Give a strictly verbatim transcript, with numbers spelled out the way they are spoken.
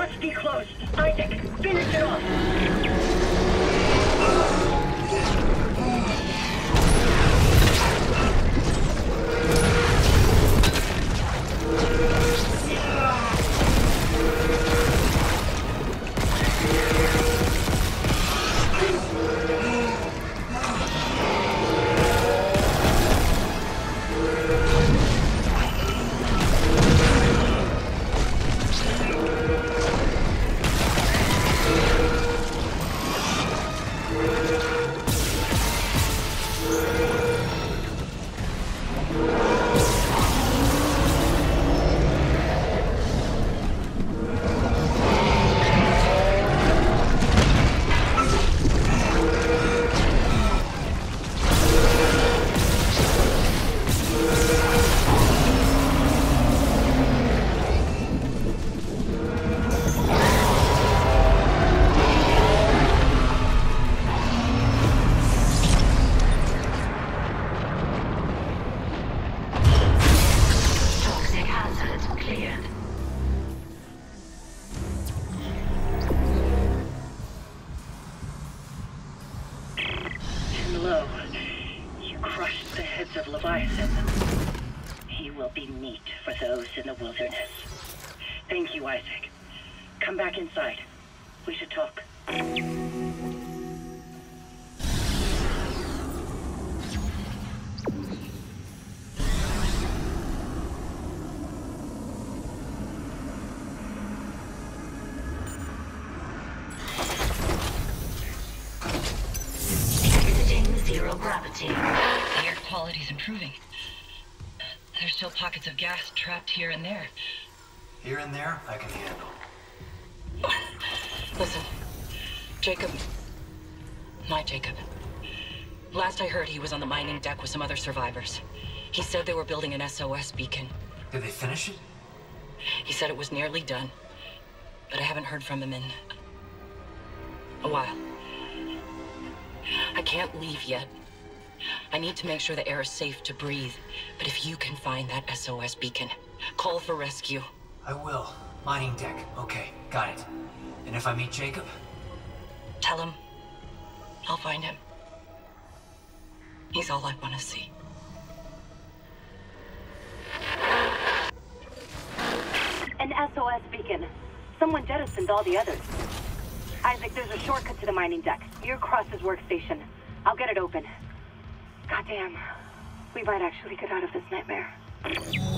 must be close. Isaac, finish it off. Hello. You crushed the heads of Leviathan. He will be meat for those in the wilderness. Thank you, Isaac. Come back inside. We should talk. Zero gravity. The air quality's improving. There's still pockets of gas trapped here and there. Here and there, I can handle. Listen, Jacob. My Jacob. Last I heard, he was on the mining deck with some other survivors. He said they were building an S O S beacon. Did they finish it? He said it was nearly done, but I haven't heard from him in a while. I can't leave yet. I need to make sure the air is safe to breathe. But if you can find that S O S beacon, call for rescue. I will. Mining deck. Okay, got it. And if I meet Jacob? Tell him I'll find him. He's all I want to see. An S O S beacon. Someone jettisoned all the others. Isaac, there's a shortcut to the mining deck. You're across his workstation. I'll get it open. Goddamn. We might actually get out of this nightmare.